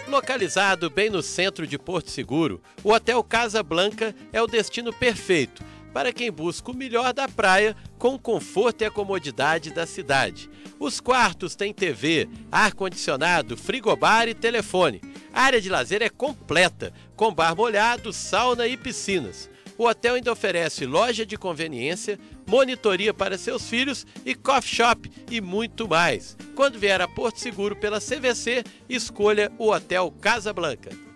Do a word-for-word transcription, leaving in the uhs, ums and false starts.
Localizado bem no centro de Porto Seguro, o Hotel Casa Blanca é o destino perfeito para quem busca o melhor da praia com o conforto e a comodidade da cidade. Os quartos têm T V, ar-condicionado, frigobar e telefone. A área de lazer é completa, com bar molhado, sauna e piscinas. O hotel ainda oferece loja de conveniência, monitoria para seus filhos e coffee shop e muito mais. Quando vier a Porto Seguro pela C V C, escolha o Hotel Casa Blanca.